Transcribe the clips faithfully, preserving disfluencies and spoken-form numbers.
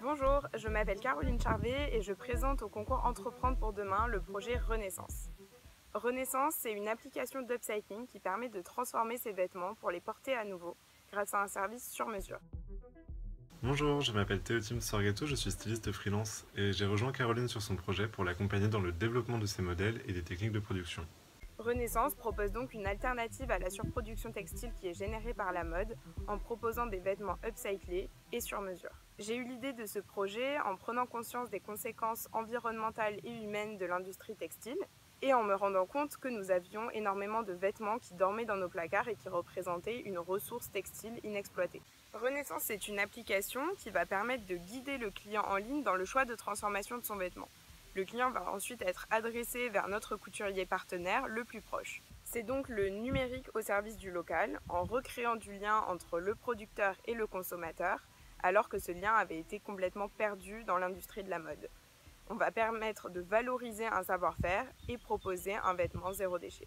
Bonjour, je m'appelle Caroline Charvet et je présente au concours Entreprendre pour demain le projet Renaissance. Renaissance, c'est une application d'upcycling qui permet de transformer ses vêtements pour les porter à nouveau grâce à un service sur mesure. Bonjour, je m'appelle Théotime Sorgato, je suis styliste freelance et j'ai rejoint Caroline sur son projet pour l'accompagner dans le développement de ses modèles et des techniques de production. Renaissance propose donc une alternative à la surproduction textile qui est générée par la mode en proposant des vêtements upcyclés et sur mesure. J'ai eu l'idée de ce projet en prenant conscience des conséquences environnementales et humaines de l'industrie textile et en me rendant compte que nous avions énormément de vêtements qui dormaient dans nos placards et qui représentaient une ressource textile inexploitée. Renaissance est une application qui va permettre de guider le client en ligne dans le choix de transformation de son vêtement. Le client va ensuite être adressé vers notre couturier partenaire le plus proche. C'est donc le numérique au service du local, en recréant du lien entre le producteur et le consommateur, alors que ce lien avait été complètement perdu dans l'industrie de la mode. On va permettre de valoriser un savoir-faire et proposer un vêtement zéro déchet.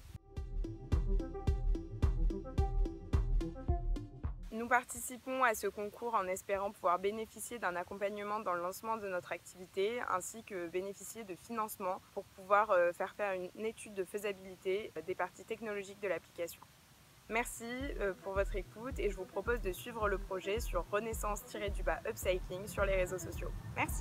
Nous participons à ce concours en espérant pouvoir bénéficier d'un accompagnement dans le lancement de notre activité ainsi que bénéficier de financement pour pouvoir faire faire une étude de faisabilité des parties technologiques de l'application. Merci pour votre écoute et je vous propose de suivre le projet sur Renaissance-Upcycling sur les réseaux sociaux. Merci.